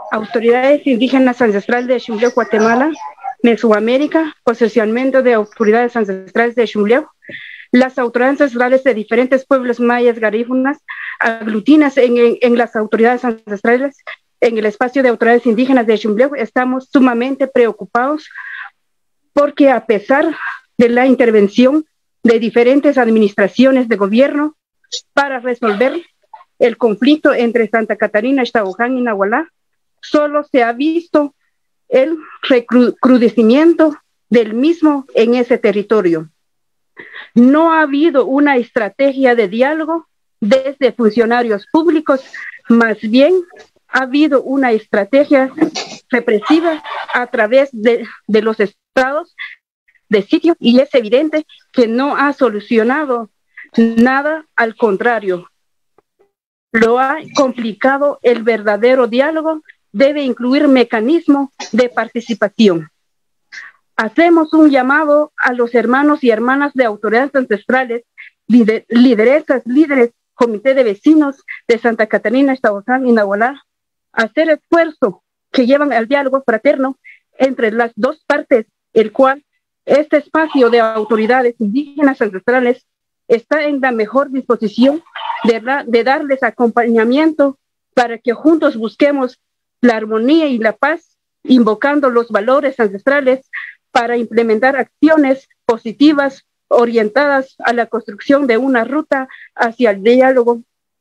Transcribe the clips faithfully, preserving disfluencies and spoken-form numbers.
autoridades indígenas ancestrales de Xumleu, Guatemala, Mesoamérica, posicionamiento de autoridades ancestrales de Xumleu, las autoridades ancestrales de diferentes pueblos mayas garífunas, aglutinas en, en, en las autoridades ancestrales, en el espacio de autoridades indígenas de Xumleu, estamos sumamente preocupados porque a pesar de la intervención de diferentes administraciones de gobierno para resolver el conflicto entre Santa Catarina, Ixtabuján y Nahualá, solo se ha visto el recrudecimiento del mismo en ese territorio. No ha habido una estrategia de diálogo desde funcionarios públicos, más bien ha habido una estrategia represiva a través de, de los estados de sitio, y es evidente que no ha solucionado nada, al contrario, lo ha complicado. El verdadero diálogo debe incluir mecanismos de participación. Hacemos un llamado a los hermanos y hermanas de autoridades ancestrales, lider, lideresas, líderes, comité de vecinos de Santa Catarina, Ixtabuján y Nahualá, a hacer esfuerzo que llevan al diálogo fraterno entre las dos partes, el cual este espacio de autoridades indígenas ancestrales está en la mejor disposición de, de darles acompañamiento para que juntos busquemos la armonía y la paz, invocando los valores ancestrales para implementar acciones positivas orientadas a la construcción de una ruta hacia el diálogo,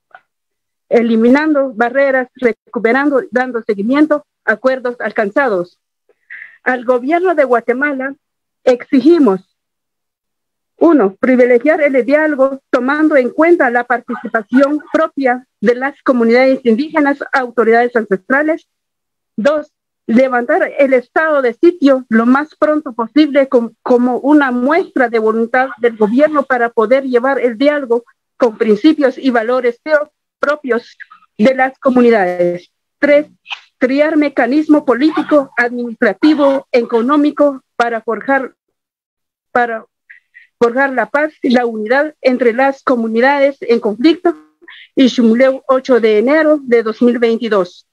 eliminando barreras, recuperando, dando seguimiento a acuerdos alcanzados. Al gobierno de Guatemala exigimos: uno, privilegiar el diálogo tomando en cuenta la participación propia de las comunidades indígenas, autoridades ancestrales. Dos, levantar el estado de sitio lo más pronto posible com, como una muestra de voluntad del gobierno para poder llevar el diálogo con principios y valores propios de las comunidades. Tres, crear mecanismo político, administrativo, económico para forjar, para forjar la paz y la unidad entre las comunidades en conflicto. Y Xumleu, ocho de enero de dos mil veintidós.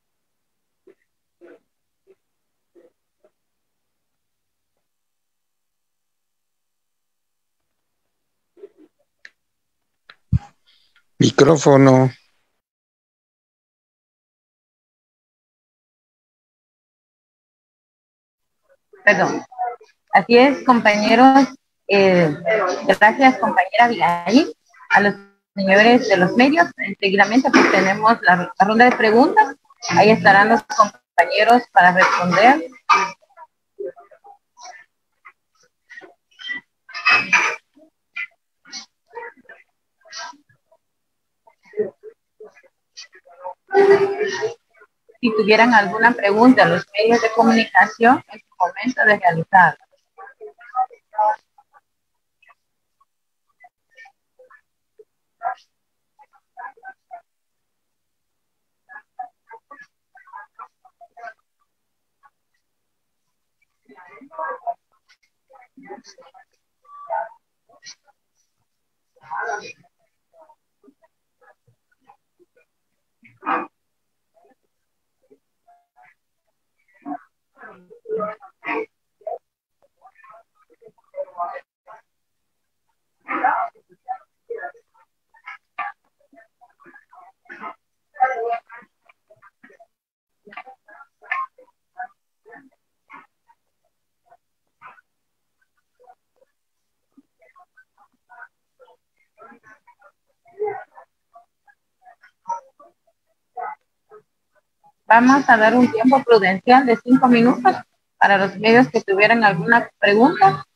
Micrófono. Perdón. Así es, compañeros. Eh, gracias, compañera Abigail. A los señores de los medios, seguidamente pues tenemos la, la ronda de preguntas. Ahí estarán los compañeros para responder. Si tuvieran alguna pregunta a los medios de comunicación, es el momento de realizarla. Vamos a dar un tiempo prudencial de cinco minutos para los medios que tuvieran alguna pregunta.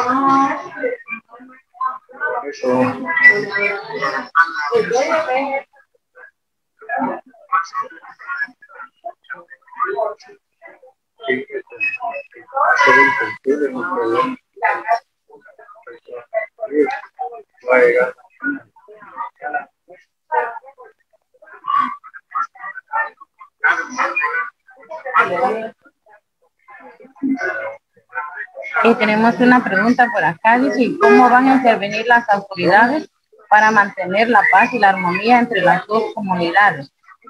Y tenemos una pregunta por acá, dice, ¿cómo van a intervenir las autoridades para mantener la paz y la armonía entre las dos comunidades?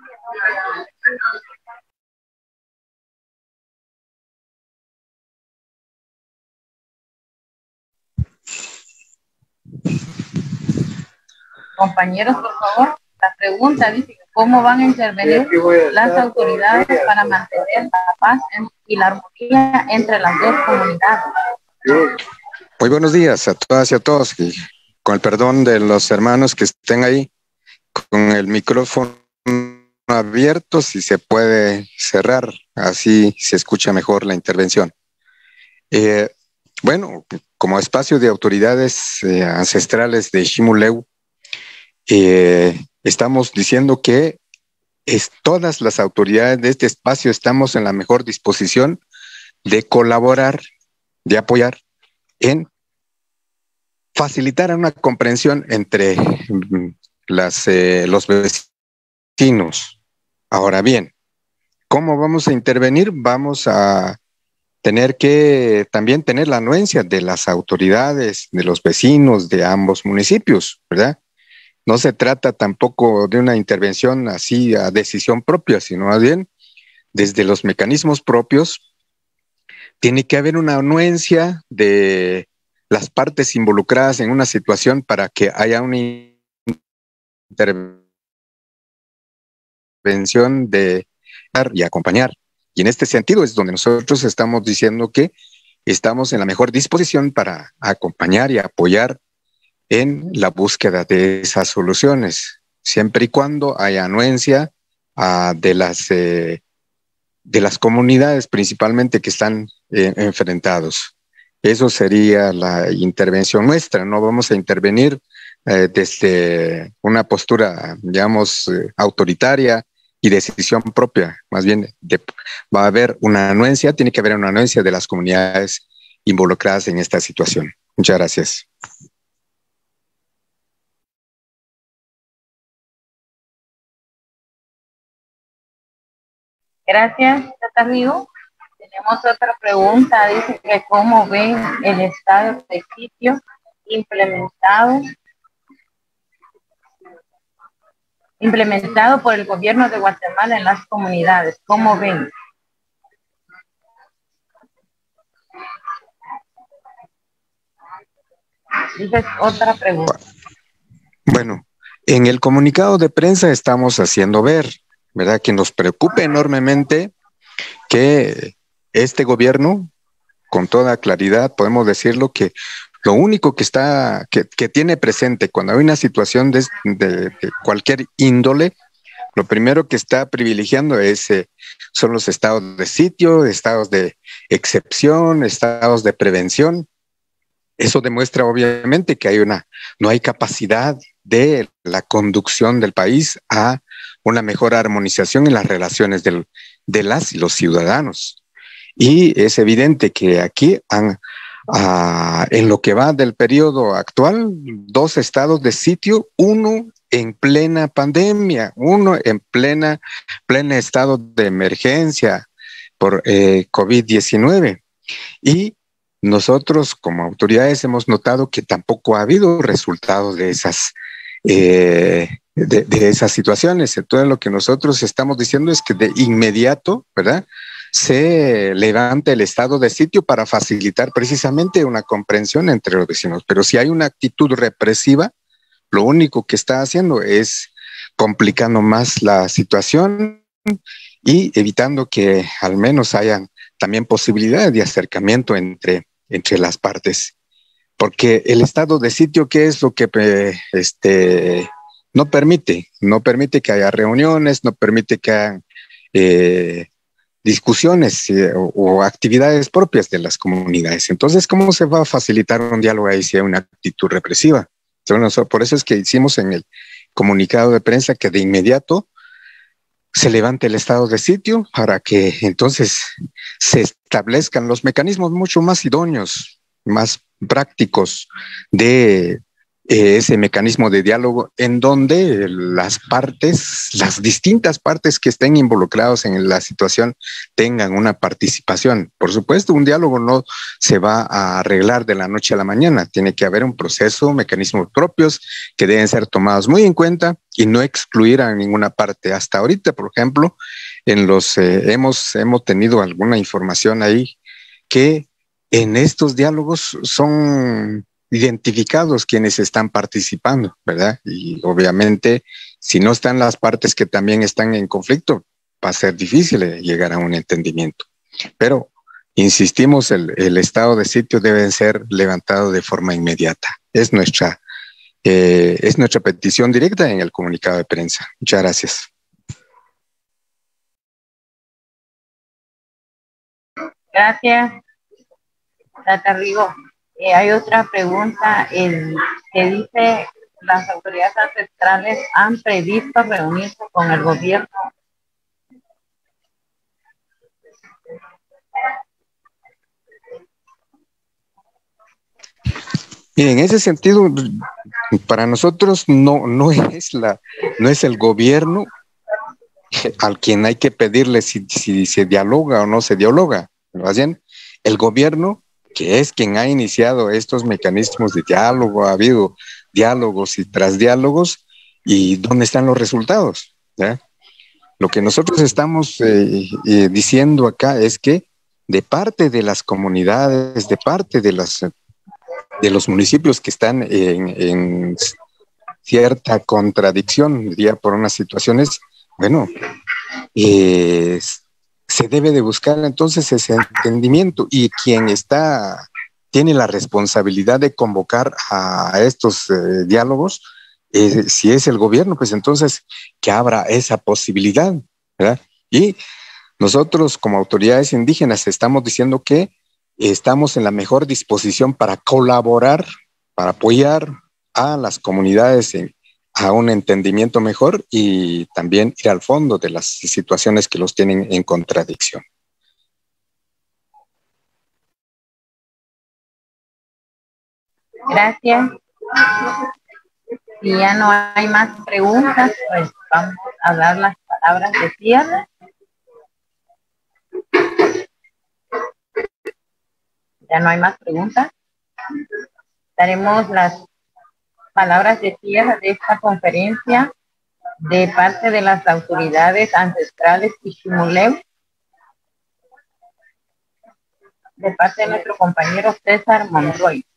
Compañeros, por favor, la pregunta dice, ¿cómo van a intervenir las autoridades para mantener la paz y la armonía entre las dos comunidades? Muy buenos días a todas y a todos, y con el perdón de los hermanos que estén ahí, con el micrófono abierto, si se puede cerrar, así se escucha mejor la intervención. Eh, bueno, como espacio de autoridades eh, ancestrales de Ximuleu, eh, estamos diciendo que es, todas las autoridades de este espacio estamos en la mejor disposición de colaborar, de apoyar en facilitar una comprensión entre las, eh, los vecinos. Ahora bien, ¿cómo vamos a intervenir? Vamos a tener que también tener la anuencia de las autoridades, de los vecinos de ambos municipios, ¿verdad? No se trata tampoco de una intervención así a decisión propia, sino más bien desde los mecanismos propios tiene que haber una anuencia de las partes involucradas en una situación para que haya una intervención de y acompañar. Y en este sentido es donde nosotros estamos diciendo que estamos en la mejor disposición para acompañar y apoyar en la búsqueda de esas soluciones, siempre y cuando haya anuencia uh, de las eh, de las comunidades principalmente que están eh, enfrentados. Eso sería la intervención nuestra. No vamos a intervenir eh, desde una postura, digamos, eh, autoritaria y decisión propia. Más bien de, va a haber una anuencia, tiene que haber una anuencia de las comunidades involucradas en esta situación. Muchas gracias. Gracias, Tata Río. Tenemos otra pregunta, dice que cómo ven el estado de sitio implementado implementado por el gobierno de Guatemala en las comunidades. ¿Cómo ven? Esa es otra pregunta. Bueno, en el comunicado de prensa estamos haciendo ver, ¿verdad?, que nos preocupa enormemente que este gobierno, con toda claridad podemos decirlo, que lo único que está, que, que tiene presente cuando hay una situación de, de, de cualquier índole, lo primero que está privilegiando es, eh, son los estados de sitio, estados de excepción, estados de prevención. Eso demuestra obviamente que hay una, no hay capacidad de la conducción del país a una mejor armonización en las relaciones del, de las y los ciudadanos. Y es evidente que aquí han, uh, en lo que va del periodo actual, dos estados de sitio, uno en plena pandemia, uno en plena, plena estado de emergencia por eh, COVID diecinueve. Y nosotros como autoridades hemos notado que tampoco ha habido resultados de esas, eh, de, de esas situaciones. Entonces lo que nosotros estamos diciendo es que de inmediato, ¿verdad?, se levanta el estado de sitio para facilitar precisamente una comprensión entre los vecinos. Pero si hay una actitud represiva, lo único que está haciendo es complicando más la situación y evitando que al menos hayan también posibilidades de acercamiento entre, entre las partes. Porque el estado de sitio, ¿qué es lo que eh, este, no permite? No permite que haya reuniones, no permite que haya... Eh, discusiones eh, o, o actividades propias de las comunidades. Entonces, ¿cómo se va a facilitar un diálogo ahí si hay una actitud represiva? Entonces, por eso es que hicimos en el comunicado de prensa que de inmediato se levante el estado de sitio para que entonces se establezcan los mecanismos mucho más idóneos, más prácticos de eh, ese mecanismo de diálogo en donde las partes, las distintas partes que estén involucrados en la situación tengan una participación. Por supuesto, un diálogo no se va a arreglar de la noche a la mañana. Tiene que haber un proceso, mecanismos propios que deben ser tomados muy en cuenta y no excluir a ninguna parte. Hasta ahorita, por ejemplo, en los eh, hemos, hemos tenido alguna información ahí que en estos diálogos son identificados quienes están participando, ¿verdad? Y obviamente, si no están las partes que también están en conflicto, va a ser difícil llegar a un entendimiento. Pero, insistimos, el, el estado de sitio debe ser levantado de forma inmediata. Es nuestra, eh, es nuestra petición directa en el comunicado de prensa. Muchas gracias. Gracias, Tata Rigo. Eh, hay otra pregunta el, que dice, las autoridades ancestrales han previsto reunirse con el gobierno. Y en ese sentido, para nosotros no, no, es la, no es el gobierno al quien hay que pedirle si, si se dialoga o no se dialoga. Más bien, el gobierno, que es quien ha iniciado estos mecanismos de diálogo, ha habido diálogos y tras diálogos, y ¿dónde están los resultados? ¿Ya? Lo que nosotros estamos eh, eh, diciendo acá es que de parte de las comunidades, de parte de, las, de los municipios que están en, en cierta contradicción, diría, por unas situaciones, bueno, eh, se debe de buscar entonces ese entendimiento, y quien está, tiene la responsabilidad de convocar a estos eh, diálogos, eh, si es el gobierno, pues entonces que abra esa posibilidad, ¿verdad? Y nosotros como autoridades indígenas estamos diciendo que estamos en la mejor disposición para colaborar, para apoyar a las comunidades en, a un entendimiento mejor y también ir al fondo de las situaciones que los tienen en contradicción. Gracias. Si ya no hay más preguntas, pues vamos a dar las palabras de cierre. Ya no hay más preguntas. Daremos las palabras de cierre de esta conferencia de parte de las autoridades ancestrales Ishimuleu, de parte de nuestro compañero César Monroy.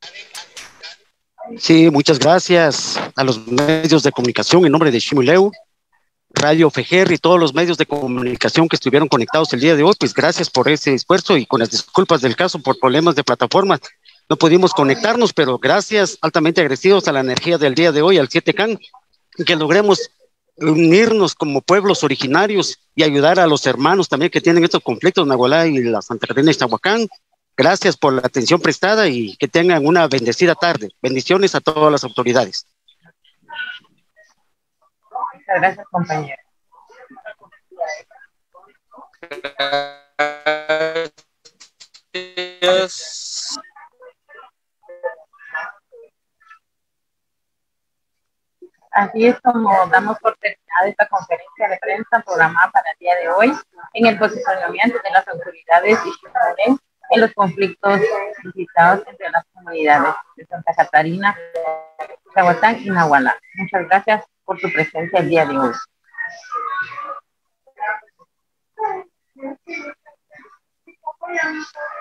Sí, muchas gracias a los medios de comunicación en nombre de Ishimuleu, Radio F G R y todos los medios de comunicación que estuvieron conectados el día de hoy. Pues gracias por ese esfuerzo y con las disculpas del caso por problemas de plataforma. No pudimos conectarnos, pero gracias, altamente agradecidos a la energía del día de hoy, al siete can, que logremos unirnos como pueblos originarios y ayudar a los hermanos también que tienen estos conflictos, Nahualá y la Santa Catarina y Chahuacán. Gracias por la atención prestada y que tengan una bendecida tarde. Bendiciones a todas las autoridades. Muchas gracias, compañero. Gracias. Así es como damos por terminada esta conferencia de prensa programada para el día de hoy en el posicionamiento de las autoridades Ishimuleu en los conflictos suscitados entre las comunidades de Santa Catarina, Chahuatán y Nahualá. Muchas gracias por su presencia el día de hoy.